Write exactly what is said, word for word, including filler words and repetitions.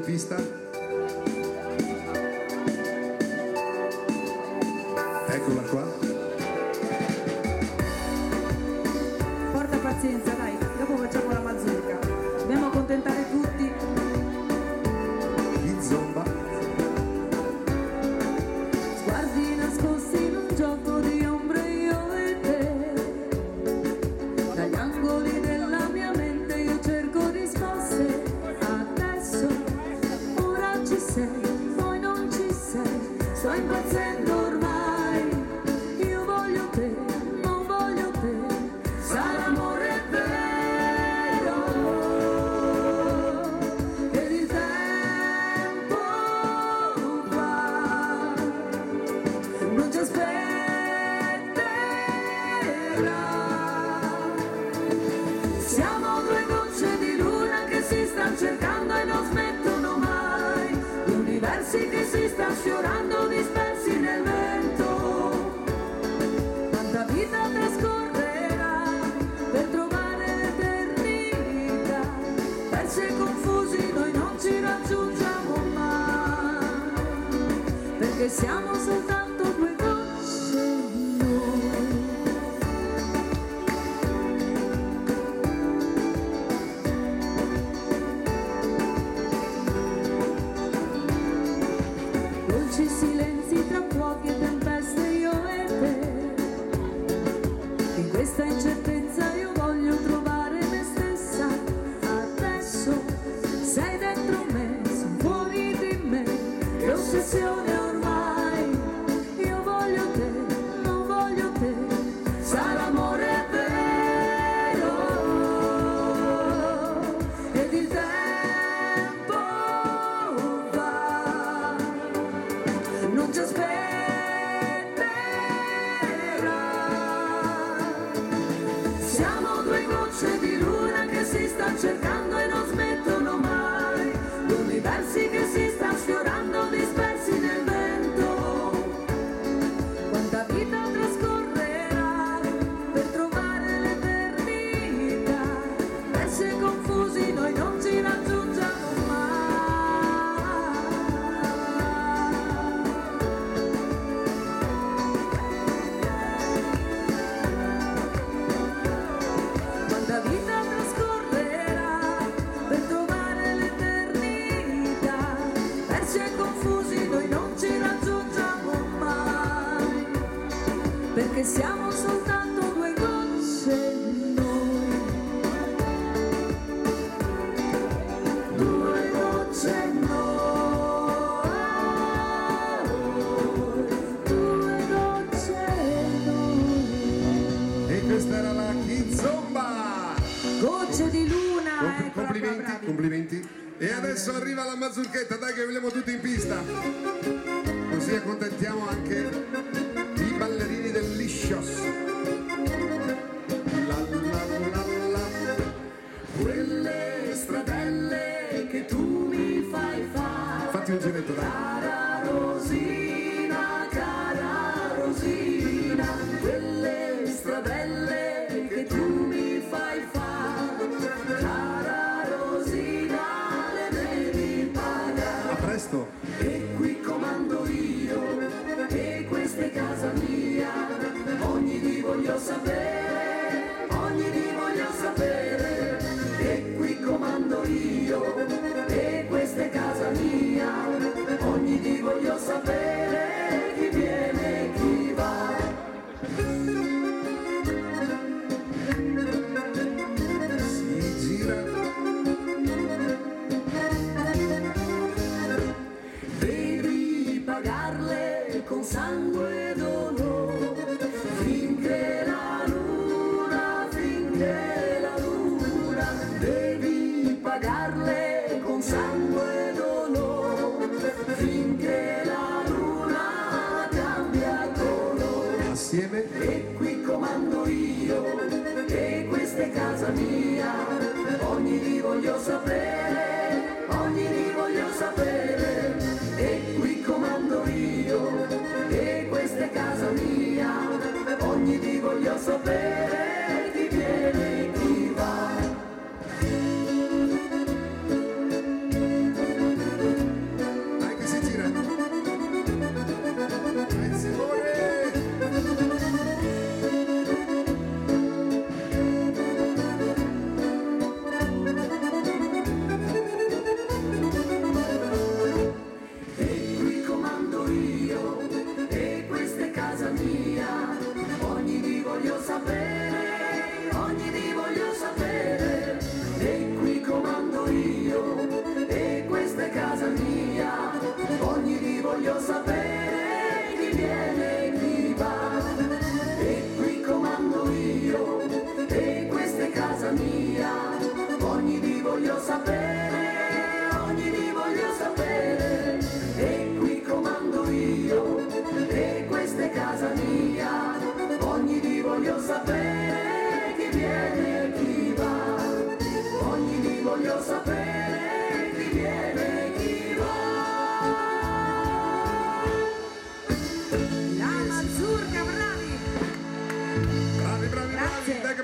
Pista. Eccola qua. Porta pazienza, dai, dopo facciamo la mazurka. Dobbiamo accontentare tutti. Kizomba. Sguardi nascosti in un gioco di ombre io e te. Dagli angoli della mia mente io cerco risposte. Adesso, ora ci sei, poi non ci sei. Sto impazzendo ormai. Io voglio te, non voglio te. Sarà amore vero. Ed il tempo qua non ci aspetterà. Siamo due gocce di luna che si stanno cercando e non smettono mai. Universi che si stanno sfiorando dispersi nel vento. Tanta vita trascorrerà per trovare l'eternità. Persi e confusi noi non ci raggiungiamo mai. Perché siamo soltanto due gocce noi. Dolci silenzi tra fuochi e tempeste io e te. In questa incertezza io voglio trovare me stessa. Adesso sei dentro me, sono fuori di me. Che ossessione ormai. Io voglio te, non voglio te. Sarà amore vero. Ed il tempo va, non ci aspetterà. Siamo due gocce di luna che si stanno cercando e non smettono mai. Universi che si stanno sfiorando dispersi nel vento. Quanta vita trascorrerà per trovare l'eternità. Persi e confusi noi non ci raggiungiamo mai. Quanta vita trascorrerà per trovare l'eternità. Persi e confusi noi non ci raggiungiamo mai. Perché siamo soltanto due gocce noi. Due gocce noi. Due gocce noi. E questa era la Kizomba. Gocce di luna. Com- eccola qua, complimenti, bravi. complimenti. E adesso arriva la mazurchetta, dai che vogliamo tutti in pista. Così accontentiamo anche i ballerini del Licious. La la la la. Quelle stradelle che tu mi fai fare. Fatti un giretto, dai. Cara Rosina, cara Rosina, quelle stradelle che tu mi fai fare. Cara Rosina, le devi pagare. A presto. E qui comando io, e questa è casa mia. Ogni di voglio sapere, ogni di voglio sapere. E qui comando io, e questa è casa mia. Ogni di voglio sapere chi viene e chi va. Si gira. Devi pagarle con sangue e dolore, finché la luna, finché la luna, devi pagarle con sangue e dolore, finché la luna cambia colore. Assieme. E qui comando io, e questa è casa mia. Ogni di voglio sapere, ogni di voglio sapere. E qui comando io, e questa è casa mia. Ogni di voglio sapere chi viene e chi va. voglio sapere chi viene e chi va. E qui comando io, e questa è casa mia. Ogni di voglio sapere, ogni di voglio sapere. E qui comando io, e questa è casa mia. Ogni di voglio sapere chi viene e chi va. Ogni di voglio sapere chi viene e chi va. La mazurka, bravi! Bravi, bravi, bravi! Grazie. Dai che